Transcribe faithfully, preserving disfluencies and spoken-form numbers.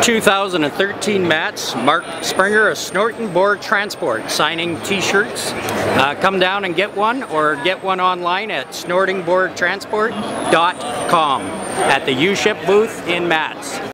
two thousand thirteen Mats, Marc Springer of Snortn Boar Transport, signing t-shirts. Uh, come down and get one, or get one online at snorting board transport dot com at the U-Ship booth in Mats.